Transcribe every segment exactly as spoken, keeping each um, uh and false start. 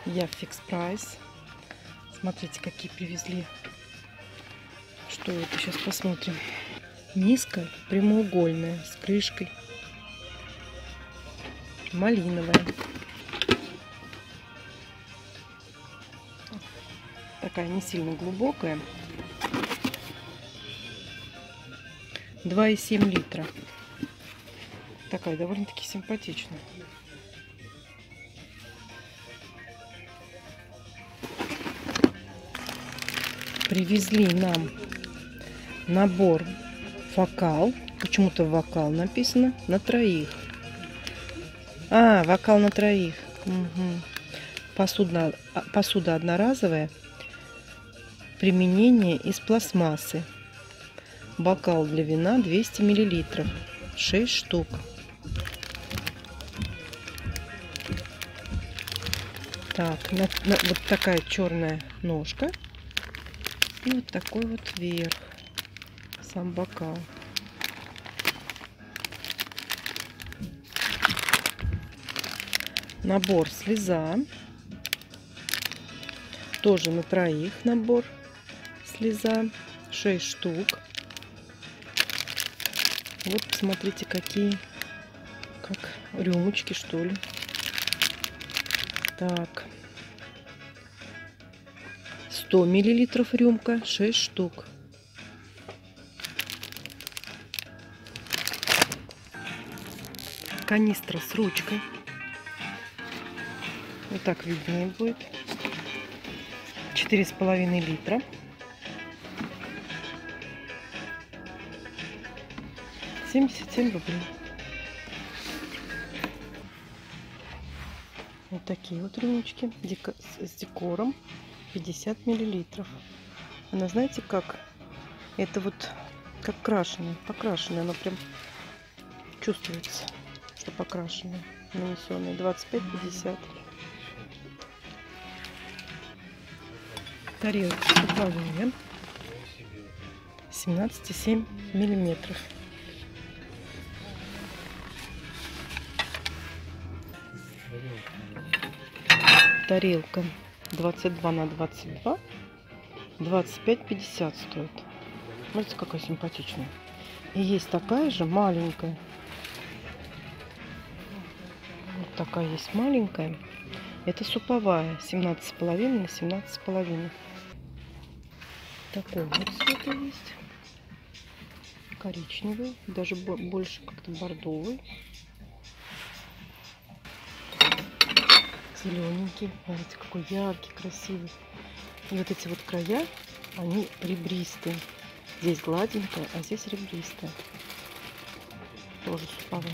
Я Fix Price. Смотрите, какие привезли. Что это? Сейчас посмотрим. Миска прямоугольная с крышкой. Малиновая. Такая не сильно глубокая. два и семь литра. Такая довольно-таки симпатичная. Привезли нам набор вокал. Почему-то вокал написано на троих. А, вокал на троих. Угу. Посуда, посуда одноразовая. Применение из пластмассы. Бокал для вина двести миллилитров. шесть штук. Так, на, на, вот такая черная ножка. И вот такой вот верх. Сам бокал. Набор слеза. Тоже на троих набор слеза. шесть штук. Вот посмотрите, какие, как рюмочки, что ли. Так. сто миллилитров рюмка, шесть штук. Канистра с ручкой. Вот так виднее будет. четыре с половиной литра. семьдесят семь рублей. Вот такие вот рюмочки с декором. пятьдесят миллилитров. Она, знаете, как? Это вот как крашеная. Покрашенная. Она прям чувствуется, что покрашенная. Нанесенная. двадцать пять пятьдесят. Тарелка суповая. семнадцать и семь миллиметров. Тарелка двадцать два на двадцать два. двадцать пять пятьдесят стоит. Смотрите, какая симпатичная. И есть такая же маленькая. Вот такая есть маленькая. Это суповая. семнадцать с половиной на семнадцать с половиной. Такой вот цвета есть. Коричневый. Даже больше как-то бордовый. Зелененький. Смотрите, какой яркий, красивый. И вот эти вот края, они ребристые. Здесь гладенькая, а здесь ребристая. Тоже суповая.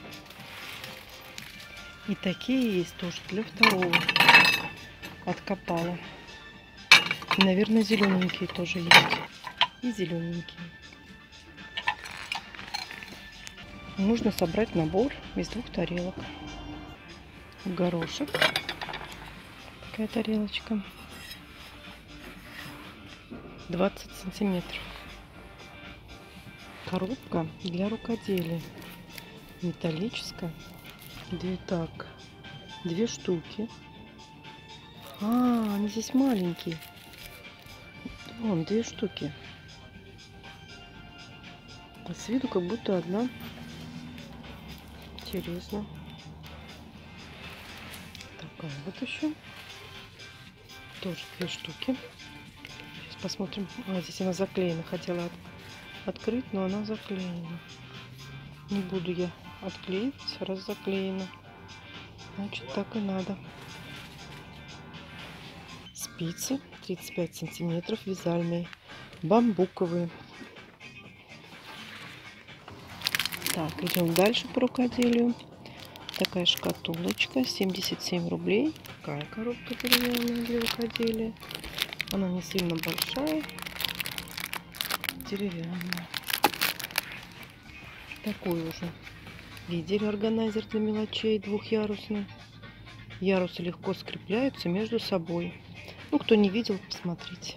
И такие есть тоже для второго. Откопала. И, наверное, зелененькие тоже есть. И зелененькие. Нужно собрать набор из двух тарелок. Горошек. Такая тарелочка. двадцать сантиметров. Коробка для рукоделия. Металлическая. Две так. Две штуки. А, они здесь маленькие. Вон, две штуки. А с виду как будто одна. Интересно. Такая вот еще. Тоже две штуки. Сейчас посмотрим. А, здесь она заклеена. Хотела от... открыть, но она заклеена. Не буду я отклеивать, раз заклеена. Значит, так и надо. Спицы тридцать пять сантиметров, вязальные, бамбуковые. Так, идем дальше по рукоделию. Такая шкатулочка, семьдесят семь рублей. Такая коробка деревянная для рукоделия. Она не сильно большая, деревянная. Такой уже лидер, органайзер для мелочей, двухъярусный. Ярусы легко скрепляются между собой. Ну, кто не видел, посмотрите.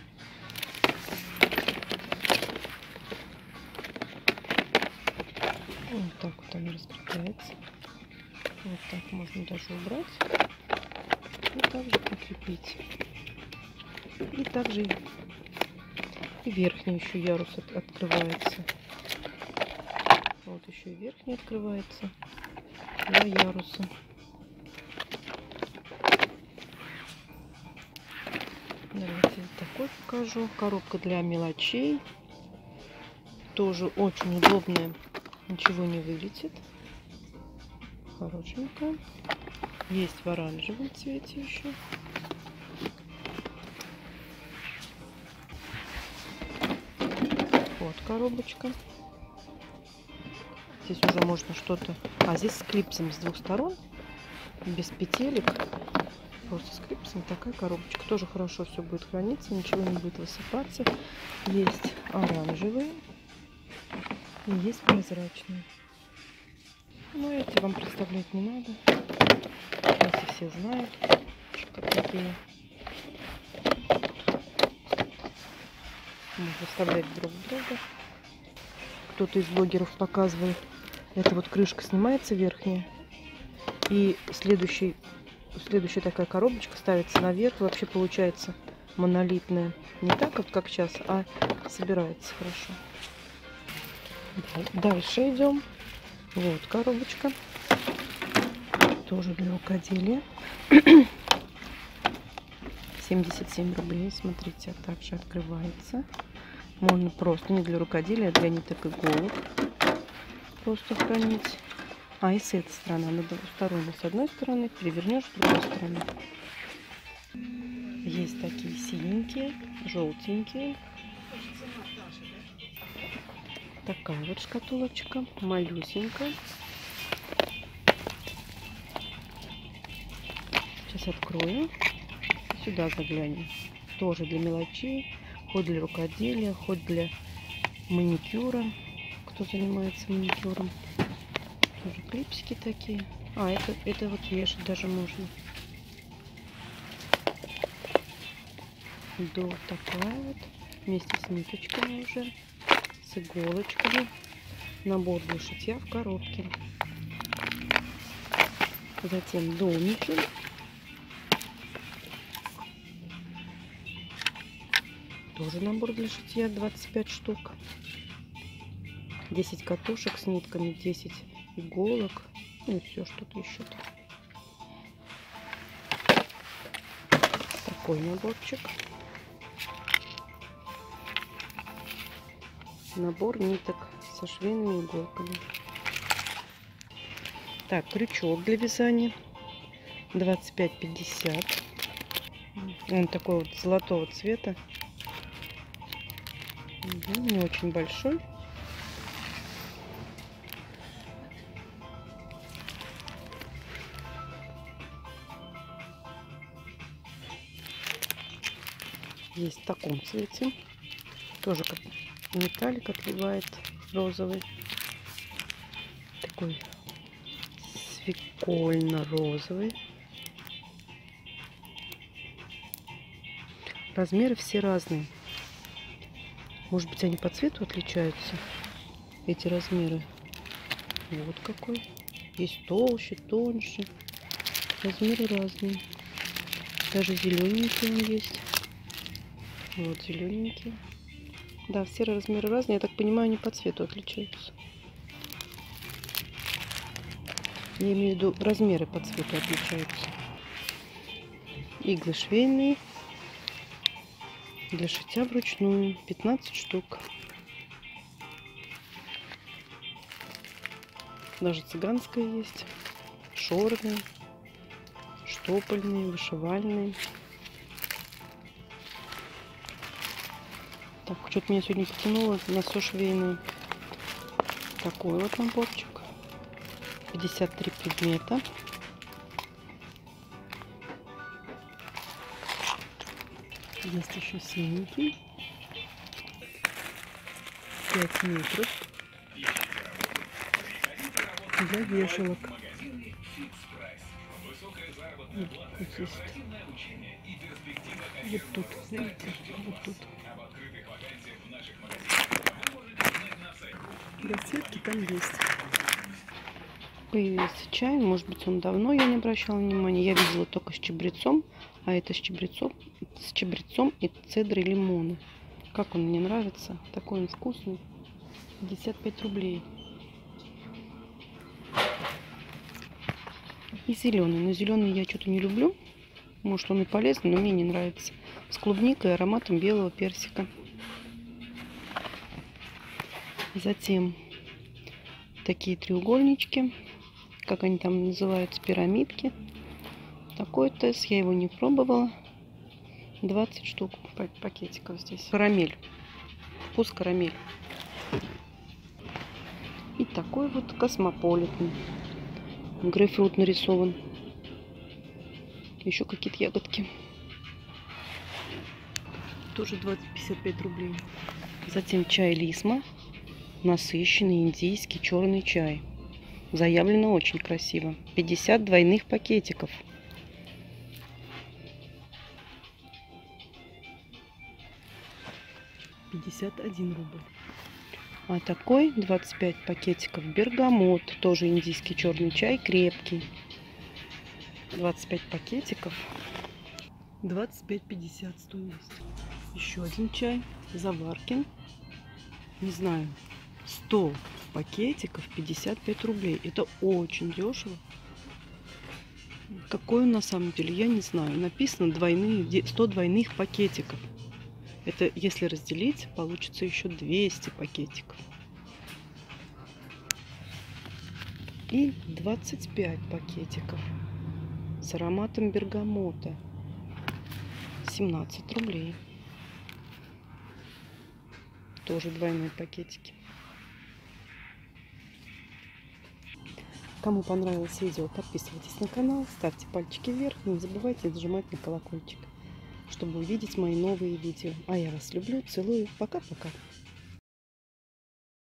Вот так вот он раскрепляется. Вот так можно даже убрать. И также прикрепить. И также и верхний еще ярус от, открывается. Вот еще и верхний открывается. Два яруса. Давайте такой покажу. Коробка для мелочей. Тоже очень удобная. Ничего не вылетит. Хорошенькая. Есть в оранжевом цвете еще. Вот коробочка. Здесь уже можно что-то... А здесь с клипсом с двух сторон. Без петелек. Просто с клипсом. Такая коробочка. Тоже хорошо все будет храниться. Ничего не будет высыпаться. Есть оранжевые. И есть прозрачные. Ну, эти вам представлять не надо. Эти все знают, как такие. Можно вставлять друг в друга. Кто-то из блогеров показывал. Эта вот крышка снимается верхняя. И следующий, следующая такая коробочка ставится наверх. Вообще получается монолитная. Не так вот, как сейчас, а собирается хорошо. Дальше идем. Вот коробочка. Тоже для рукоделия. семьдесят семь рублей. Смотрите, также открывается. Можно просто не для рукоделия, а для ниток иголок. Просто хранить. А, и с этой стороны, на двусторонней. С одной стороны, перевернешь с другой стороны. Есть такие синенькие, желтенькие. Такая вот шкатулочка, малюсенькая. Сейчас открою. Сюда заглянем. Тоже для мелочей, хоть для рукоделия, хоть для маникюра. Кто занимается маникюром. Тоже клипсики такие. А, это, это вот вешать даже можно. Да, такая вот. Вместе с ниточками уже. С иголочками. Набор для шитья в коробке. Затем домики. Тоже набор для шитья, двадцать пять штук. десять катушек с нитками, десять иголок. Ну и все, что-то еще. Такой наборчик. Набор ниток со швейными иголками. Так, крючок для вязания. двадцать пять пятьдесят. Он такой вот золотого цвета. Не очень большой. Есть в таком цвете. Тоже как металлик отливает розовый. Такой свекольно-розовый. Размеры все разные. Может быть, они по цвету отличаются, эти размеры. Вот какой. Есть толще, тоньше. Размеры разные. Даже зелененький он есть. Вот зелененький. Да, все размеры разные. Я так понимаю, они по цвету отличаются. Я имею в виду, размеры по цвету отличаются. Иглы швейные. Для шитья вручную. пятнадцать штук. Даже цыганская есть. Шорные. Штопольные, вышивальные. Так, что-то меня сегодня потянуло на все швейное. Такой вот наборчик. пятьдесят три предмета. Есть еще синенький. пять метров. Для вешалок. Вот, вот есть. Вот тут, видите, вот тут. Для сетки там есть. Появился чай. Может быть, он давно, я не обращала внимания. Я видела только с чабрецом. А это с чабрецом, с чабрецом и цедрой лимона. Как он мне нравится. Такой он вкусный. пятьдесят пять рублей. И зеленый. Но зеленый я что-то не люблю. Может, он и полезный, но мне не нравится. С клубникой и ароматом белого персика. Затем такие треугольнички. Как они там называются? Пирамидки. Такой тест. Я его не пробовала. двадцать штук пакетиков здесь. Карамель. Вкус карамель. И такой вот космополитен. Грейпфрут нарисован. Еще какие-то ягодки. Тоже двадцать пятьдесят пять рублей. Затем чай Лисма. Насыщенный индийский черный чай. Заявлено очень красиво. пятьдесят двойных пакетиков. пятьдесят один рубль. А такой двадцать пять пакетиков бергамот. Тоже индийский черный чай, крепкий. двадцать пять пакетиков. двадцать пять пятьдесят стоимость. Еще один чай. Заваркин. Не знаю. сто пакетиков, пятьдесят пять рублей. Это очень дешево. Какой он на самом деле, я не знаю. Написано двойные, сто двойных пакетиков. Это если разделить, получится еще двести пакетиков. И двадцать пять пакетиков с ароматом бергамота. семнадцать рублей. Тоже двойные пакетики. Кому понравилось видео, подписывайтесь на канал, ставьте пальчики вверх, не забывайте нажимать на колокольчик, чтобы увидеть мои новые видео. А я вас люблю, целую. Пока-пока.